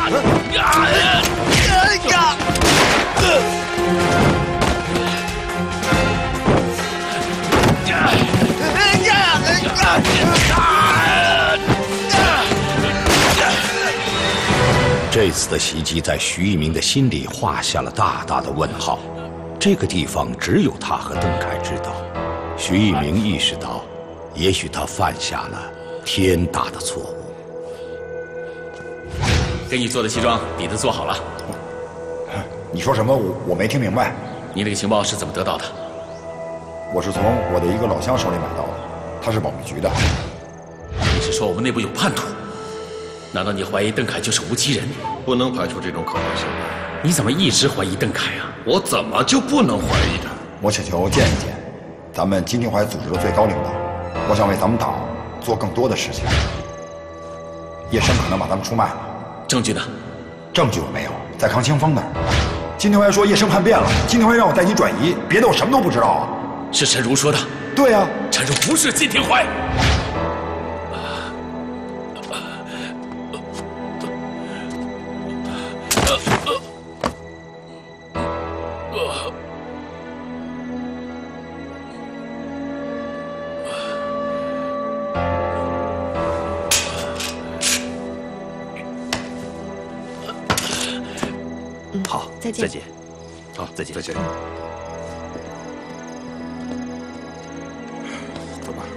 这次的袭击在徐一鸣的心里画下了大大的问号。这个地方只有他和邓凯知道。徐一鸣意识到，也许他犯下了天大的错误。 给你做的西装，底子做好了。 你说什么？我没听明白。 你那个情报是怎么得到的？ 我是从我的一个老乡手里买到的，他是保密局的。 你是说我们内部有叛徒？难道你怀疑邓凯就是无期人？ 不能排除这种可能性。 你怎么一直怀疑邓凯啊？ 我怎么就不能怀疑他？ 我请求见一见咱们金庭怀组织的最高领导，我想为咱们党做更多的事情。叶生可能把咱们出卖了， 证据呢？ 证据我没有，在康清风那儿。金庭怀说叶生叛变了，金庭怀让我带你转移，别的我什么都不知道啊。 是陈如说的。 对啊， 陈如不是金庭怀。 好， 再见。 再见。好，再见。 再见。走吧。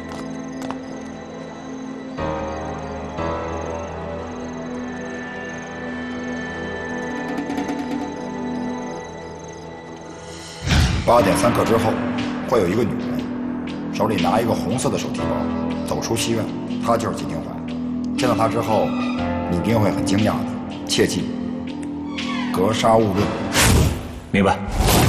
8点3刻之后，会有一个女人，手里拿一个红色的手提包，走出戏院。她就是金庭怀。见到她之后，你一定会很惊讶的。切记，格杀勿论。 明白。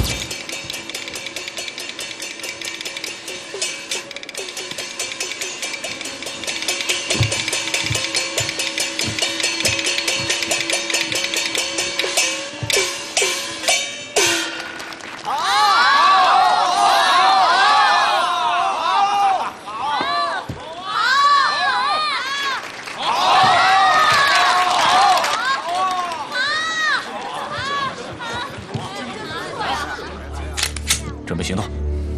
准备行动，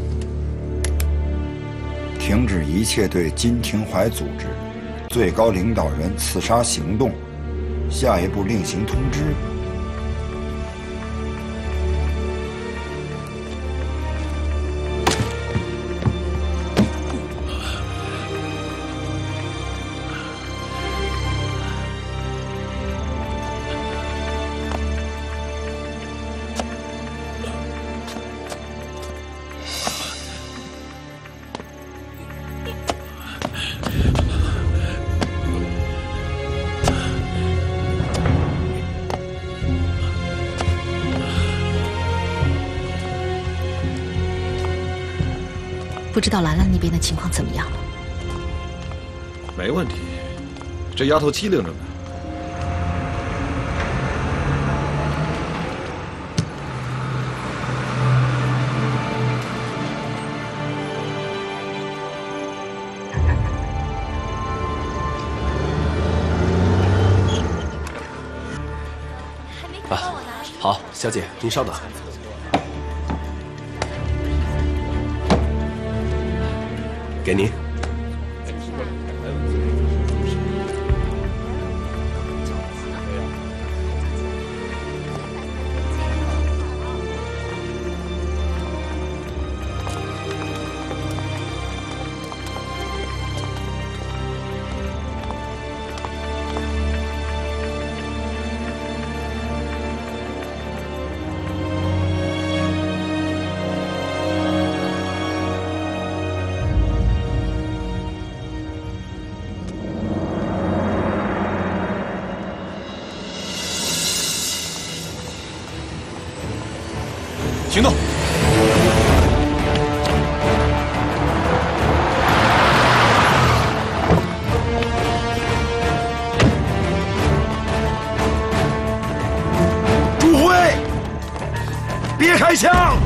停止一切对金庭怀组织最高领导人刺杀行动，下一步另行通知。 不知道兰兰那边的情况怎么样了？ 没问题，这丫头机灵着呢。 啊，好，小姐，您稍等。给您。 行动！ 朱辉，别开枪！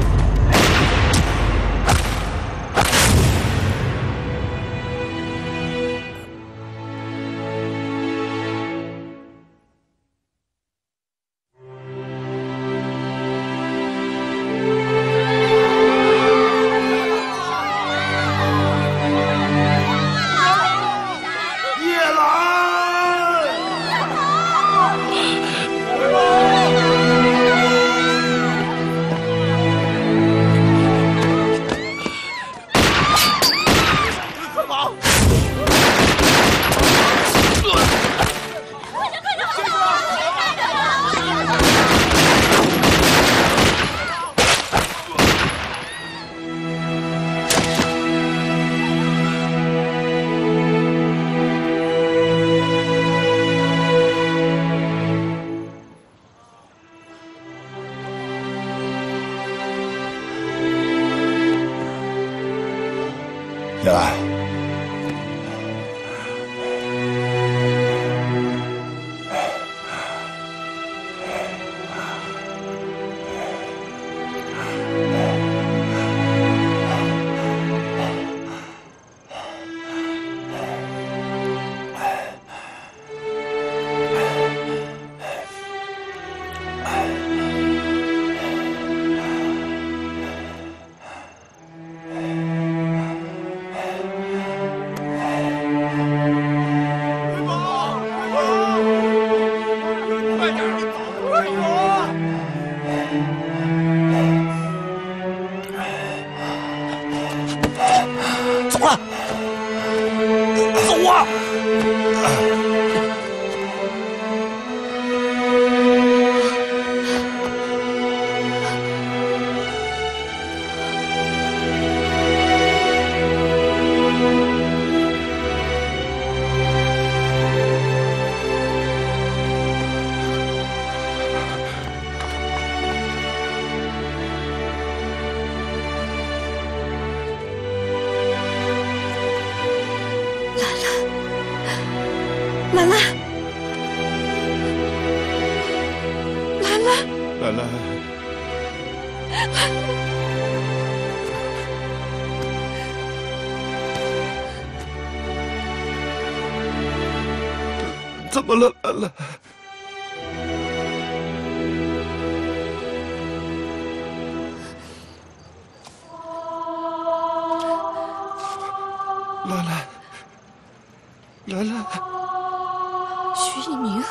兰兰，怎么了，兰兰？兰兰，兰兰， 徐一鸣，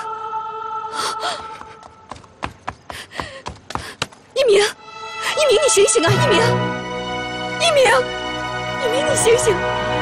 一鸣，一鸣，你醒醒啊！一鸣，一鸣，一鸣，你醒醒！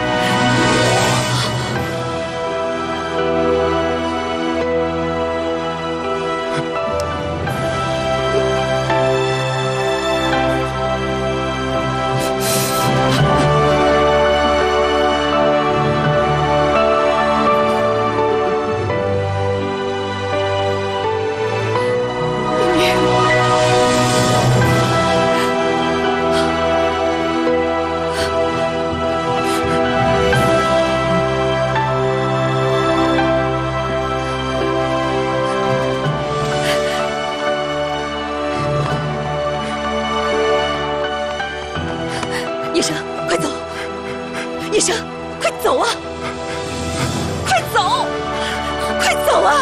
叶生，快走！叶生，快走啊！快走！快走啊！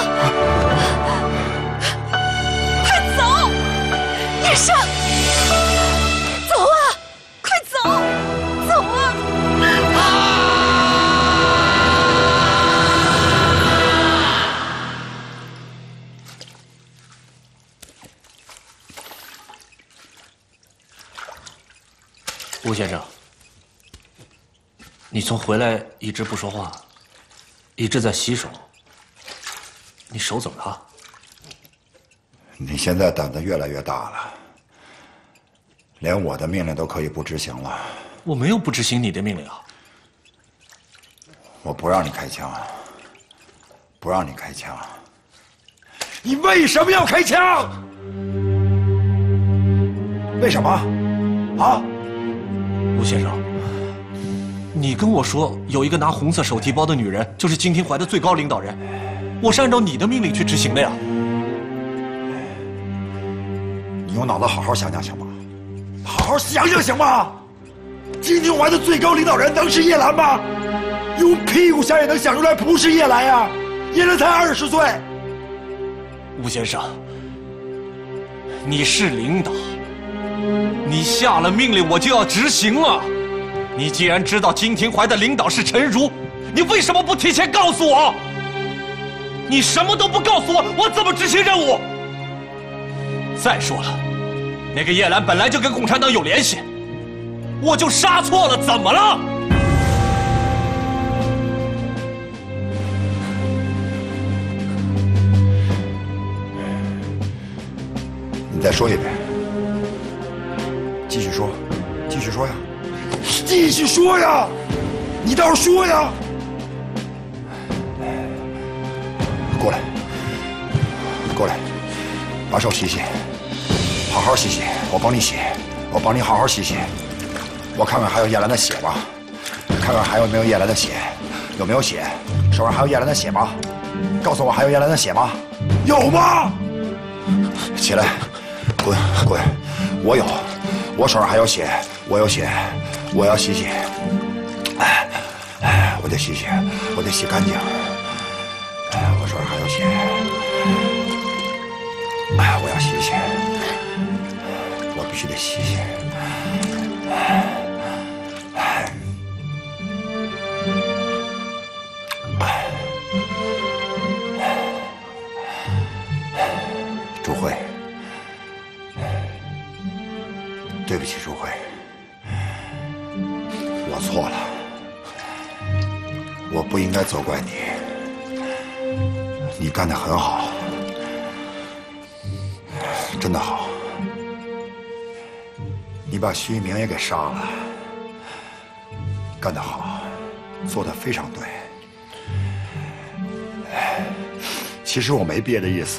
快走！叶生，走啊！快走！走啊！ 吴先生，你从回来一直不说话，一直在洗手，你手怎么了？ 你现在胆子越来越大了，连我的命令都可以不执行了。 我没有不执行你的命令啊！ 我不让你开枪，不让你开枪。你为什么要开枪？为什么？啊？ 吴先生，你跟我说有一个拿红色手提包的女人就是金廷怀的最高领导人，我是按照你的命令去执行的呀。 你用脑子好好想想行吗？好好想想行吗？金廷怀的最高领导人能是叶澜吗？用屁股想也能想出来不是叶澜呀！叶澜才20岁。 吴先生，你是领导，你下了命令我就要执行啊！你既然知道金廷怀的领导是陈如，你为什么不提前告诉我？你什么都不告诉我，我怎么执行任务？再说了，那个叶澜本来就跟共产党有联系，我就杀错了，怎么了？ 你再说一遍，继续说，继续说呀，继续说呀，你倒是说呀！过来，过来，把手洗洗，好好洗洗，我帮你洗，我帮你好好洗洗。我看看还有叶澜的血吗？看看还有没有叶澜的血？有没有血？手上还有叶澜的血吗？告诉我还有叶澜的血吗？有吗？起来，滚滚！我有，我手上还有血，我有血，我要洗洗。我得洗洗，我得洗干净。我手上还有血，我要洗洗，我必须得洗洗。朱慧，对不起，朱慧，我错了，我不应该责怪你，你干得很好，真的好，你把徐一鸣也给杀了，干得好，做得非常对。其实我没别的意思。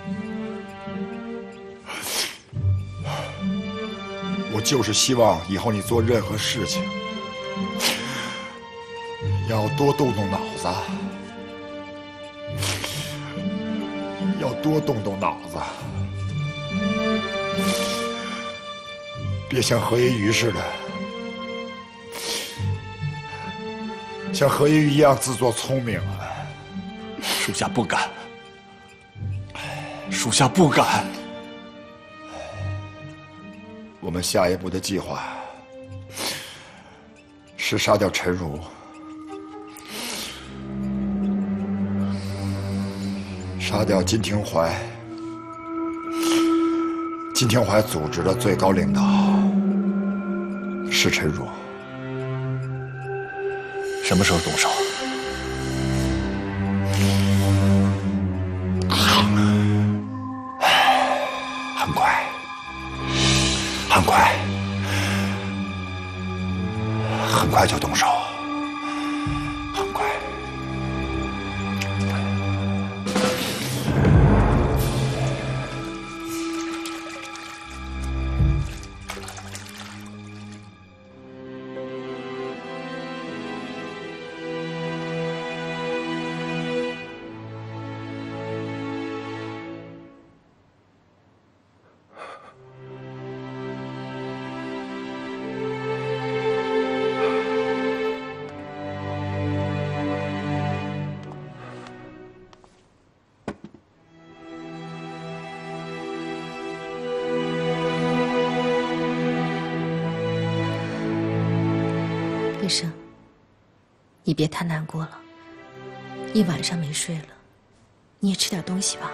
我就是希望以后你做任何事情，要多动动脑子，要多动动脑子。 别像何一鱼似的，像何一鱼一样自作聪明啊！ 属下不敢，属下不敢。 我们下一步的计划是杀掉陈如，杀掉金廷怀。金廷怀组织的最高领导是陈如。 什么时候动手？ 很快，很快，很快就动手，很快。 医生，你别太难过了，一晚上没睡了，你也吃点东西吧。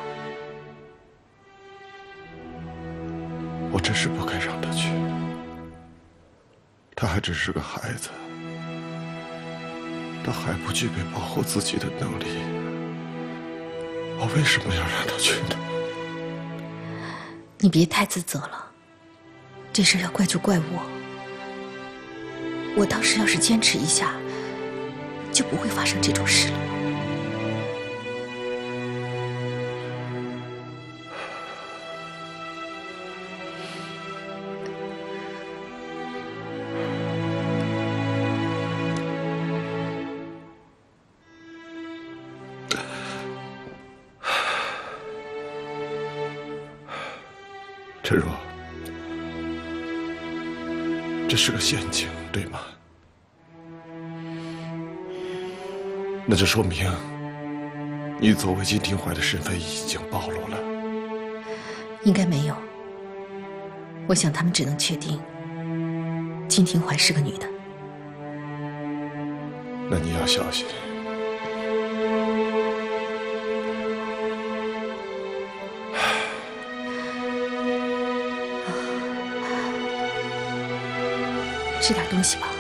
我真是不该让他去，他还只是个孩子，他还不具备保护自己的能力，我为什么要让他去呢？ 你别太自责了，这事要怪就怪我。我当时要是坚持一下，就不会发生这种事了。 陈若，这是个陷阱，对吗？那就说明你作为金廷怀的身份已经暴露了。 应该没有，我想他们只能确定金廷怀是个女的。 那你要小心。 吃点东西吧。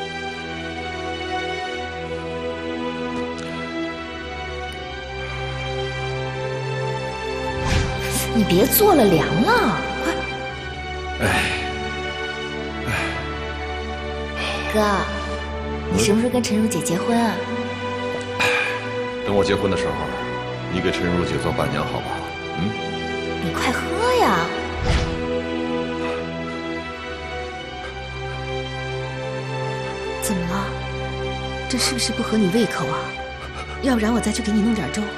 你别坐了，凉了，快！ 哥，你什么时候跟陈如姐结婚啊？ 等我结婚的时候，你给陈如姐做伴娘好不好？ 你快喝呀！ 怎么了？这是不是不合你胃口啊？要不然我再去给你弄点粥。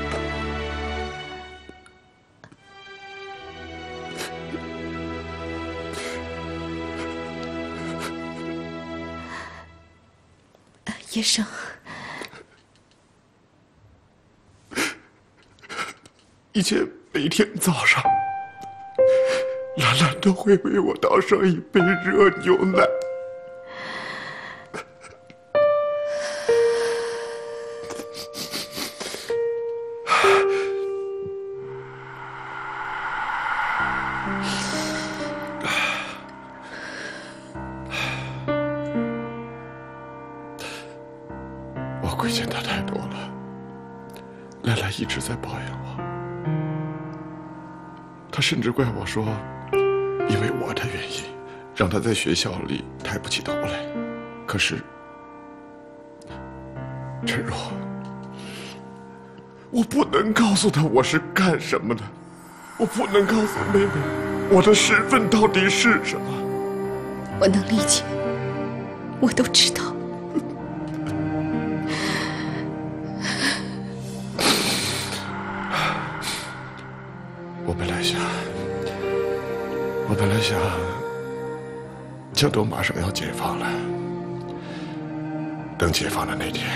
医生， 以前每天早上，兰兰都会为我倒上一杯热牛奶。我亏欠她太多了，兰兰一直在抱怨我。他甚至怪我说，因为我的原因，让他在学校里抬不起头来。可是，陈若，我不能告诉他我是干什么的，我不能告诉妹妹我的身份到底是什么。 我能理解，我都知道。 我本来想我本来想，江都马上要解放了，等解放的那天，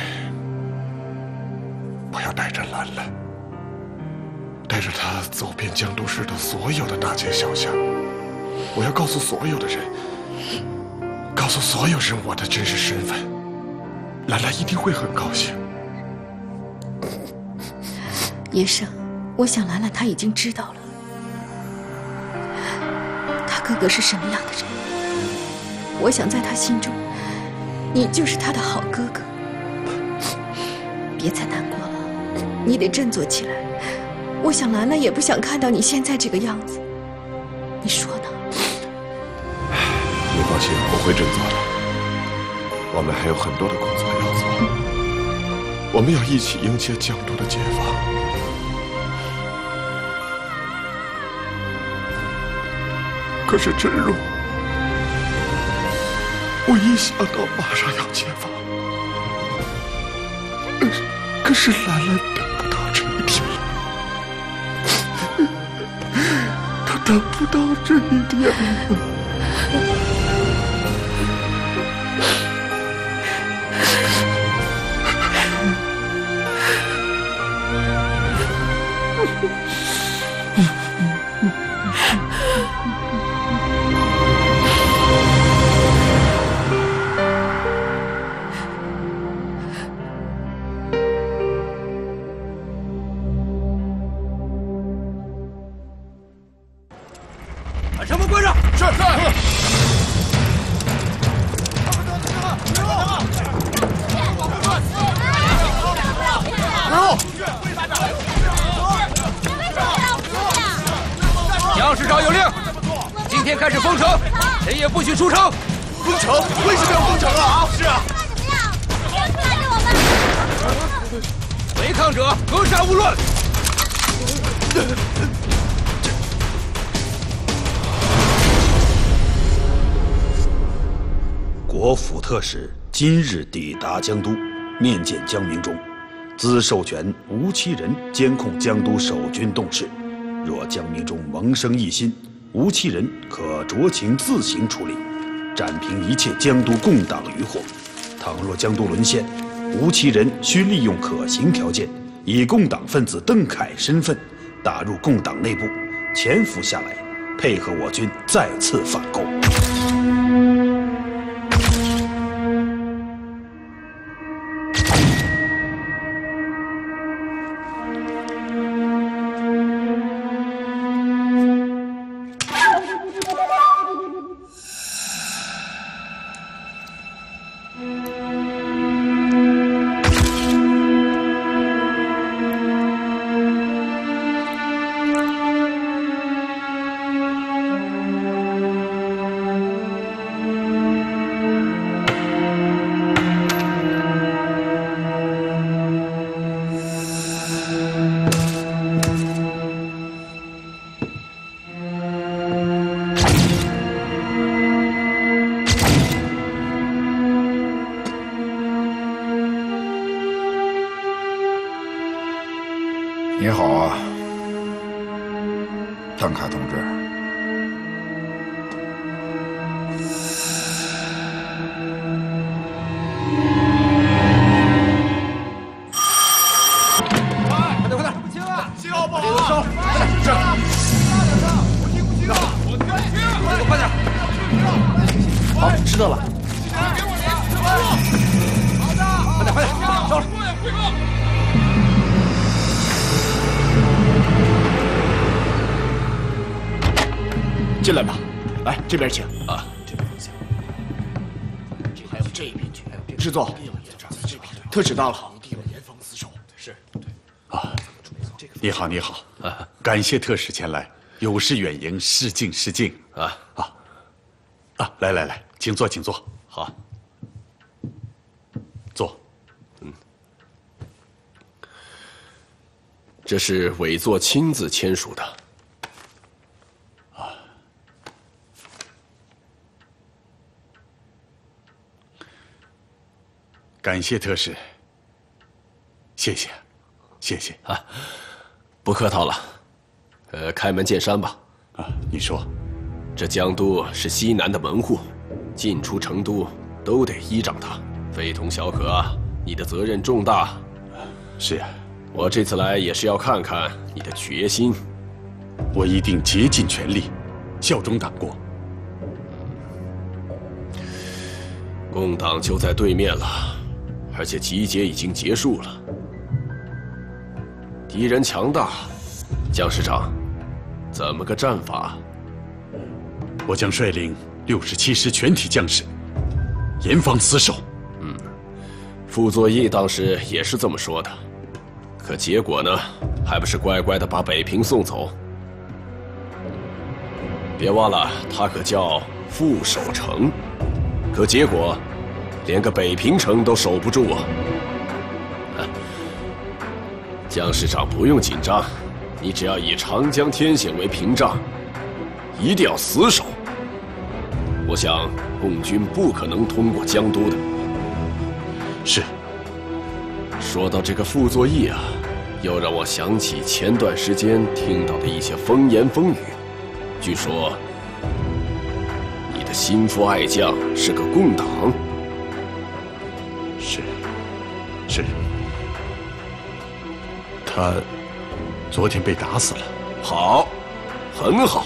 我要带着兰兰，带着她走遍江都市的所有的大街小巷，我要告诉所有的人，告诉所有人我的真实身份。兰兰一定会很高兴。 爷生，我想兰兰她已经知道了，她哥哥是什么样的人。我想在她心中，你就是她的好哥哥。别再难过了，你得振作起来。我想兰兰也不想看到你现在这个样子，你说呢？ 你放心，我会振作的。我们还有很多的工作要做，我们要一起迎接江都的解放。可是真如，我一想到马上要解放，可是兰兰等不到这一天，她等不到这一天。 把城门关上。是。杨市长有令，今天开始封城，谁也不许出城。 封城？为什么要封城啊？是啊。 违抗者格杀勿论。 国府特使今日抵达江都，面见江明忠，兹授权吴其人监控江都守军动势。若江明忠萌生异心，吴其人可酌情自行处理，斩平一切江都共党余祸。倘若江都沦陷，吴其人需利用可行条件，以共党分子邓凯身份打入共党内部，潜伏下来，配合我军再次反攻。 你好啊，邓凯同志。 快点，不清啊！信号不好啊！是。我听不清啊！快点！ 好，知道了。 给我好的，快点，烧了！汇报。 进来吧，来这边请。 啊，这边请。 还有这边去。师座，特使到了。 是。 啊，你好，你好。啊，感谢特使前来，有失远迎，失敬失敬。来，请坐，请坐。 好。 坐。 这是委座亲自签署的。 感谢特使，谢谢啊，不客套了。开门见山吧。 啊，你说。 这江都是西南的门户，进出成都都得依仗它，非同小可啊！你的责任重大。 是啊， 我这次来也是要看看你的决心。 我一定竭尽全力，效忠党国。 共党就在对面了，而且集结已经结束了。敌人强大，江师长，怎么个战法？ 我将率领67师全体将士，严防死守。 傅作义当时也是这么说的，可结果呢，还不是乖乖的把北平送走？别忘了，他可叫傅守城，可结果连个北平城都守不住啊！江师长不用紧张，你只要以长江天险为屏障，一定要死守。我想共军不可能通过江都的。 是。 说到这个傅作义啊，又让我想起前段时间听到的一些风言风语。据说你的心腹爱将是个共党。 是。他昨天被打死了。 好，很好。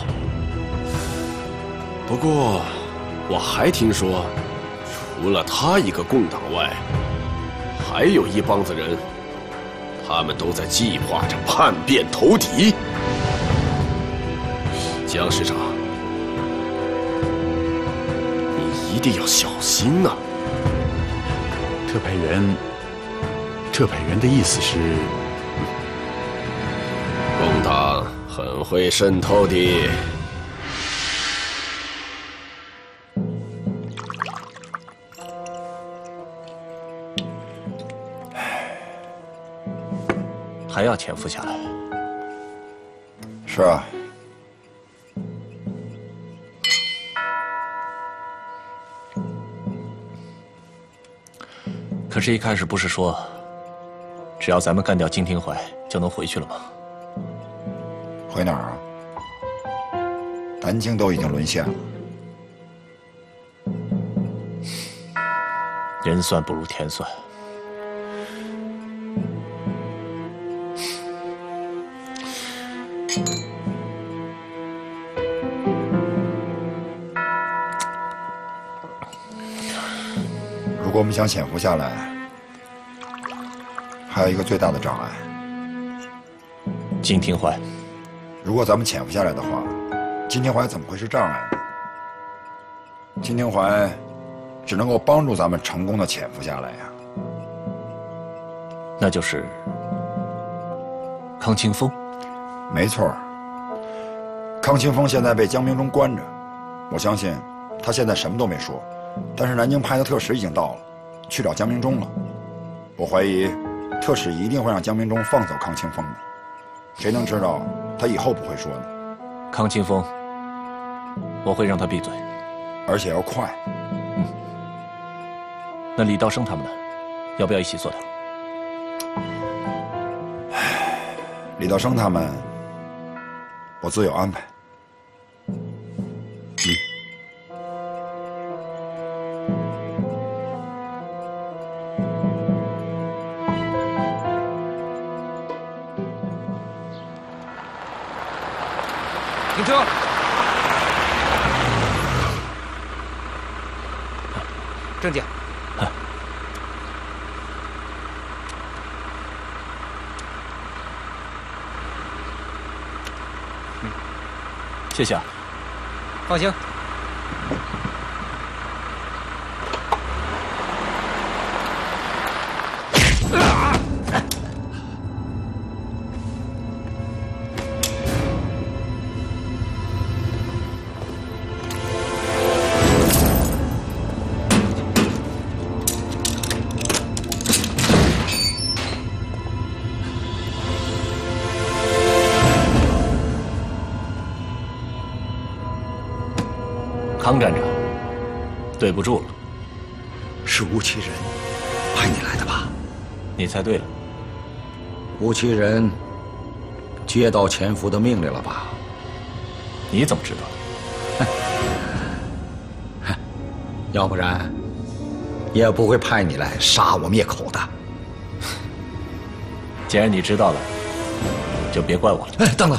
不过我还听说，除了他一个共党外，还有一帮子人，他们都在计划着叛变投敌。江师长，你一定要小心呐！ 特派员的意思是， 共党很会渗透的。 还要潜伏下来？ 是啊。 可是，一开始不是说，只要咱们干掉金廷怀，就能回去了吗？ 回哪儿啊？南京都已经沦陷了。 人算不如天算。 如果我们想潜伏下来，还有一个最大的障碍。 金廷怀。 如果咱们潜伏下来的话，金廷怀怎么会是障碍呢？金廷怀只能够帮助咱们成功的潜伏下来呀。 那就是康清风。 没错。康清风现在被江明忠关着，我相信他现在什么都没说，但是南京派的特使已经到了，去找江明忠了。我怀疑特使一定会让江明忠放走康清风的，谁能知道他以后不会说呢？ 康清风，我会让他闭嘴， 而且要快。 那李道生他们呢？要不要一起做掉？ 李道生他们，我自有安排。 停车！ 郑姐。 谢谢啊。 放心。 康站长，对不住了。 是吴其仁派你来的吧？ 你猜对了。 吴其仁接到潜伏的命令了吧？ 你怎么知道？ 要不然也不会派你来杀我灭口的。 既然你知道了，就别怪我了。 哎，等等，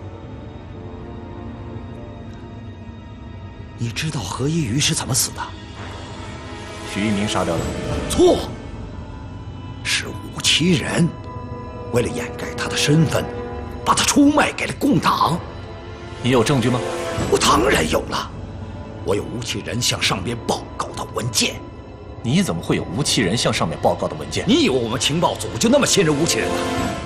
你知道何一鱼是怎么死的？ 徐一鸣杀掉的。 错，是吴奇仁为了掩盖他的身份，把他出卖给了共党。 你有证据吗？ 我当然有了，我有吴奇仁向上边报告的文件。 你怎么会有吴奇仁向上面报告的文件？ 你以为我们情报组就那么信任吴奇仁呢？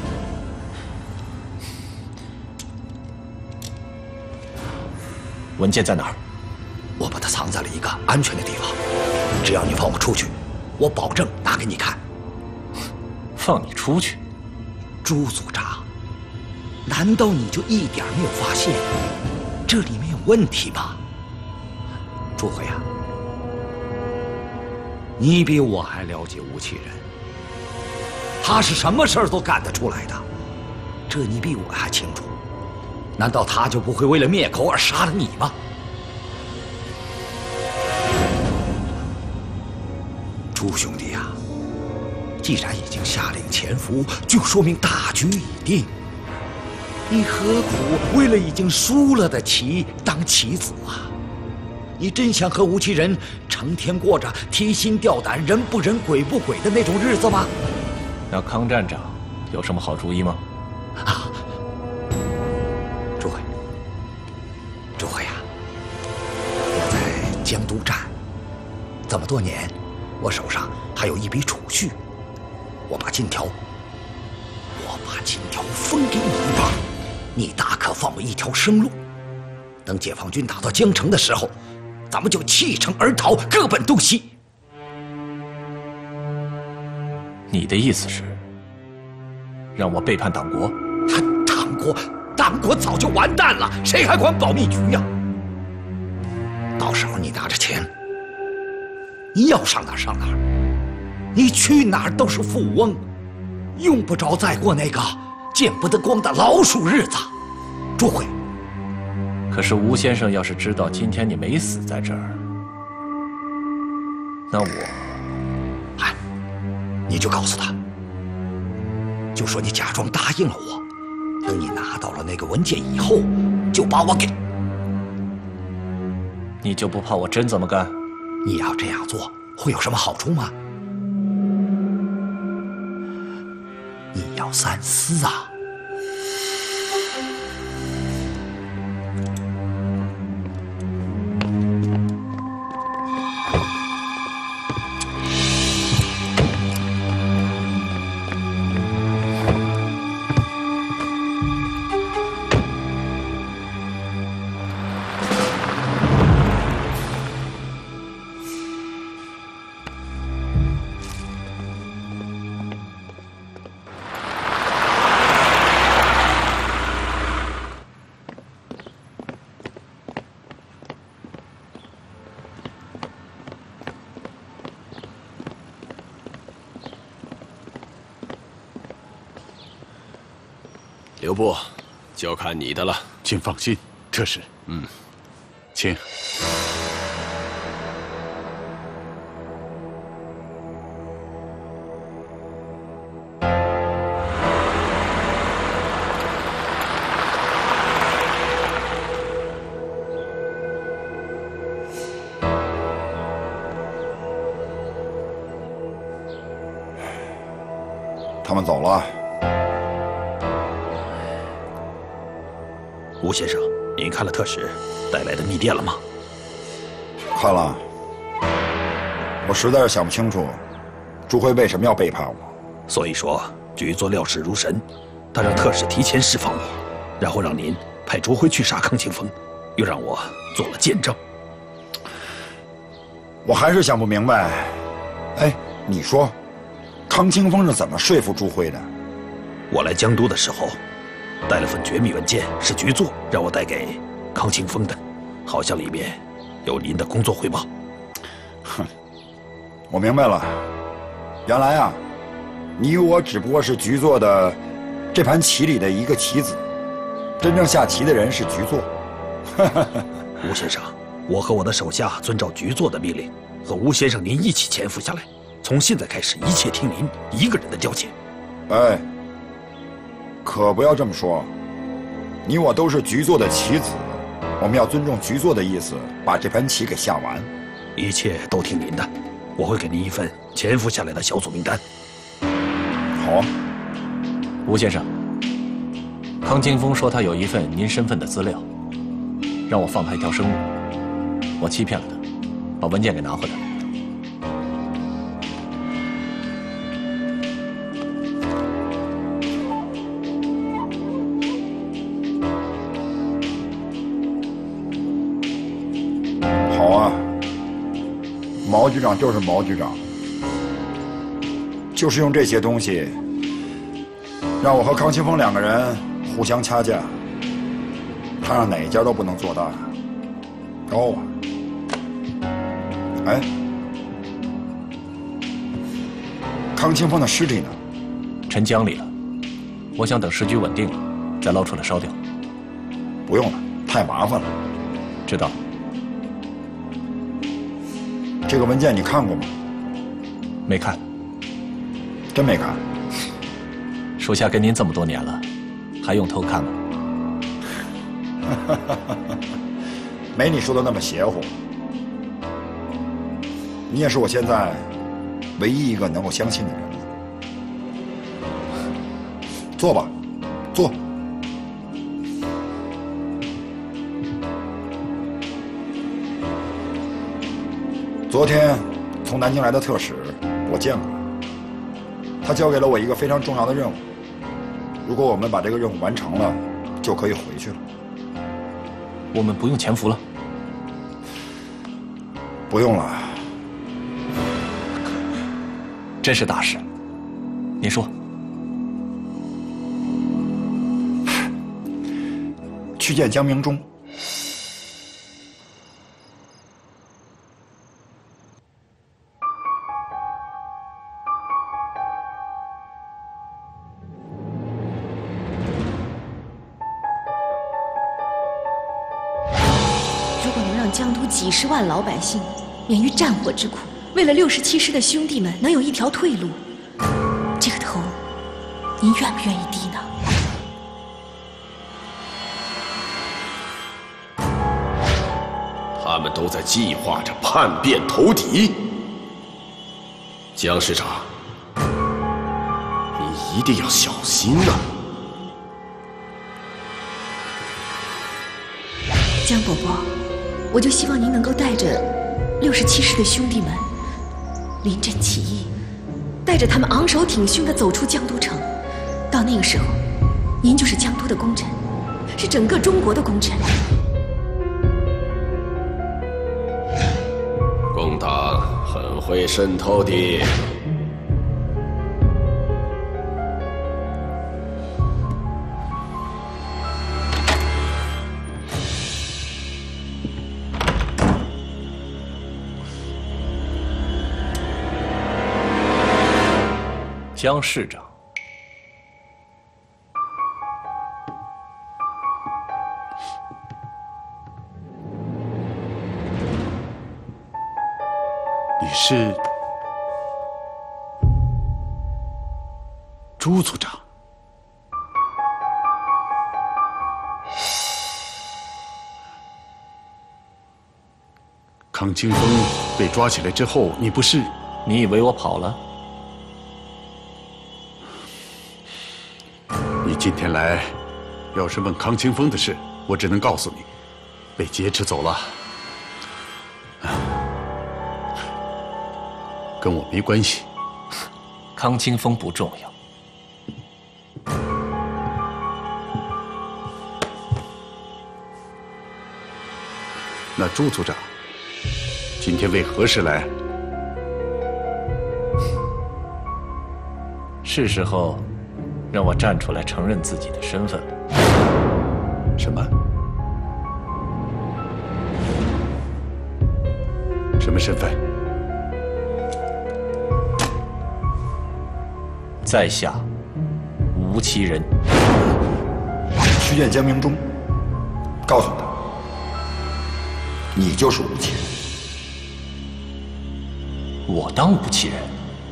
文件在哪儿？ 我把它藏在了一个安全的地方，只要你放我出去，我保证拿给你看。 放你出去？ 朱组长，难道你就一点没有发现这里面有问题吗？朱辉啊，你比我还了解吴奇仁，他是什么事儿都干得出来的，这你比我还清楚。难道他就不会为了灭口而杀了你吗？朱兄弟啊，既然已经下令潜伏，就说明大局已定。你何苦为了已经输了的棋当棋子啊？你真想和吴奇仁成天过着提心吊胆、人不人鬼不鬼的那种日子吗？ 那康站长有什么好主意吗？ 啊，朱辉呀，我在江都站这么多年，我手上还有一笔储蓄，我把金条分给你一半，你大可放我一条生路。等解放军打到江城的时候，咱们就弃城而逃，各奔东西。 你的意思是让我背叛党国？ 党国早就完蛋了，谁还管保密局呀？到时候你拿着钱，你要上哪儿上哪儿，你去哪儿都是富翁，用不着再过那个见不得光的老鼠日子。朱辉， 可是吴先生要是知道今天你没死在这儿，那你就告诉他，就说你假装答应了我，等你拿到了那个文件以后，就把我给…… 你就不怕我真这么干？ 你要这样做会有什么好处吗？你要三思啊！ 刘部，就看你的了。 请放心，特使。请。 他们走了。 吴先生，您看了特使带来的密电了吗？ 看了。我实在是想不清楚，朱辉为什么要背叛我。 所以说，局座料事如神，他让特使提前释放我，然后让您派朱辉去杀康庆峰，又让我做了见证。 我还是想不明白。哎，你说，康庆峰是怎么说服朱辉的？ 我来江都的时候，带了份绝密文件，是局座让我带给康庆峰的，好像里面有您的工作汇报。 哼，我明白了，原来啊，你我只不过是局座的这盘棋里的一个棋子，真正下棋的人是局座。 吴先生，我和我的手下遵照局座的命令， 和吴先生您一起潜伏下来，从现在开始，一切听您一个人的交接。 哎，可不要这么说，你我都是局座的棋子，我们要尊重局座的意思，把这盘棋给下完。 一切都听您的，我会给您一份潜伏下来的小组名单。 好啊。 吴先生，康清风说他有一份您身份的资料，让我放他一条生路。我欺骗了他，把文件给拿回来了。 好啊，毛局长就是毛局长，就是用这些东西，让我和康清风两个人互相掐架，看让哪一家都不能做大。高啊！哎，康清风的尸体呢？ 沉江里了。我想等时局稳定了，再捞出来烧掉。 不用了，太麻烦了。 知道。 这个文件你看过吗？ 没看。 真没看？ 属下跟您这么多年了，还用偷看吗？ 没你说的那么邪乎。你也是我现在唯一一个能够相信的人了。坐吧，坐。昨天从南京来的特使，我见过，他交给了我一个非常重要的任务。如果我们把这个任务完成了，就可以回去了。 我们不用潜伏了？ 不用了。 真是大事。您说。 去见江明忠。 如果能让江都几十万老百姓免于战火之苦，为了67师的兄弟们能有一条退路，这个头，您愿不愿意低呢？ 他们都在计划着叛变投敌。江师长，你一定要小心啊！ 江伯伯，我就希望您能够带着67师的兄弟们临阵起义，带着他们昂首挺胸地走出江都城。到那个时候，您就是江都的功臣，是整个中国的功臣。 共党很会渗透的。 江市长， 你是朱组长？康清风被抓起来之后，你不是？ 你以为我跑了？ 你今天来，要是问康清风的事，我只能告诉你，被劫持走了，跟我没关系。 康清风不重要。 那朱组长，今天为何事来？ 是时候让我站出来承认自己的身份了。 什么？什么身份？ 在下吴其人。 去见江明忠，告诉他，你就是吴其人。 我当无其人？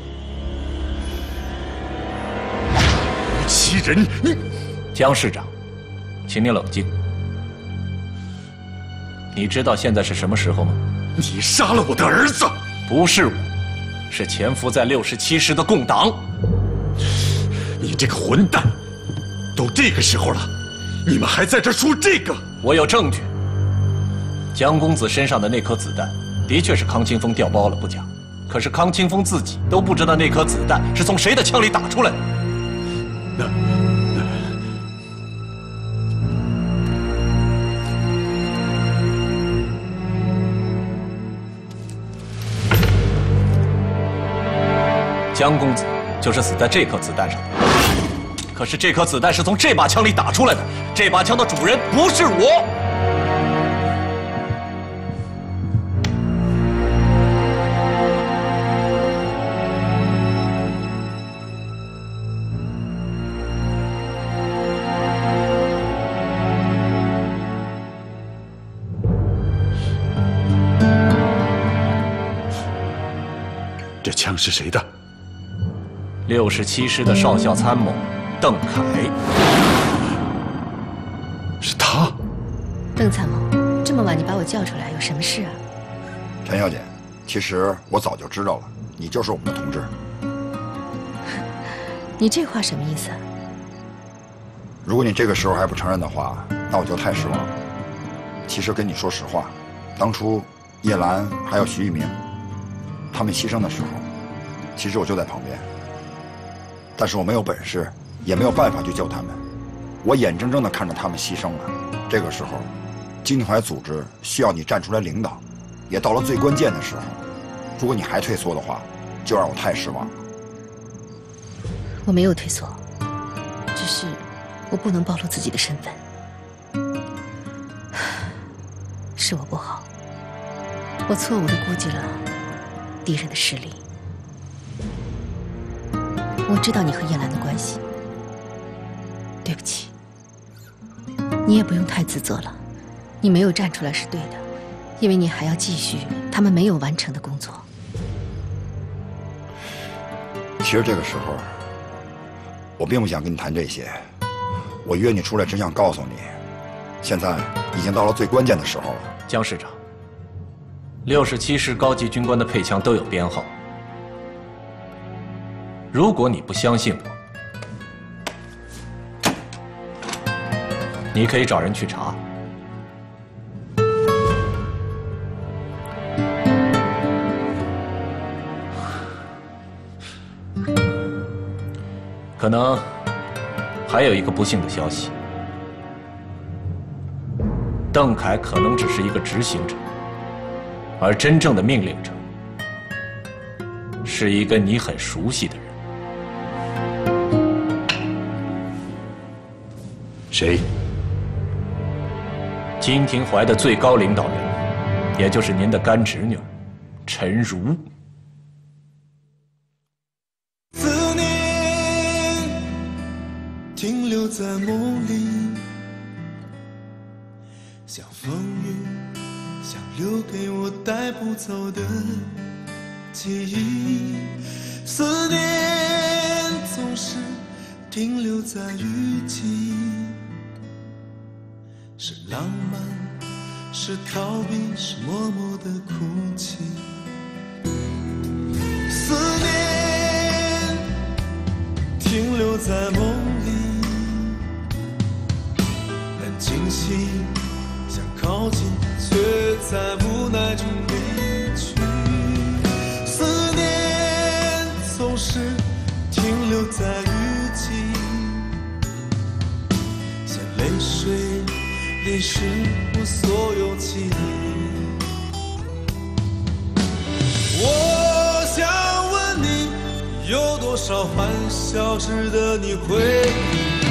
无其人？你， 江市长，请你冷静。你知道现在是什么时候吗？ 你杀了我的儿子！ 不是我，是潜伏在67师的共党。 你这个混蛋！都这个时候了，你们还在这说这个？ 我有证据。江公子身上的那颗子弹，的确是康清风调包了不假。可是康清风自己都不知道那颗子弹是从谁的枪里打出来的。江公子就是死在这颗子弹上的。可是这颗子弹是从这把枪里打出来的，这把枪的主人不是我。 这枪是谁的 ？67师的少校参谋邓凯。 是他。 邓参谋，这么晚你把我叫出来，有什么事啊？ 陈小姐，其实我早就知道了，你就是我们的同志。 你这话什么意思啊？ 如果你这个时候还不承认的话，那我就太失望了。其实跟你说实话，当初叶兰还有徐一鸣他们牺牲的时候，其实我就在旁边，但是我没有本事，也没有办法去救他们。我眼睁睁地看着他们牺牲了。这个时候，金庭怀组织需要你站出来领导，也到了最关键的时候。如果你还退缩的话，就让我太失望了。 我没有退缩，只是我不能暴露自己的身份。是我不好，我错误地估计了敌人的实力。我知道你和叶兰的关系，对不起。你也不用太自责了，你没有站出来是对的，因为你还要继续他们没有完成的工作。 其实这个时候，我并不想跟你谈这些，我约你出来只想告诉你，现在已经到了最关键的时候了。 江市长，67师高级军官的配枪都有编号。如果你不相信我，你可以找人去查。可能还有一个不幸的消息，邓凯可能只是一个执行者，而真正的命令者是一个你很熟悉的人。 谁？ 金庭怀的最高领导人，也就是您的干侄女陈如。 思念停留在梦里，像风雨，像留给我带不走的记忆。思念总是停留在雨季，是浪漫，是逃避，是默默的哭泣。思念停留在梦里，很清晰，想靠近，却在无奈中离去。思念总是停留在雨季，像泪水淋湿我所有记忆。我想问你，有多少欢笑值得你回忆？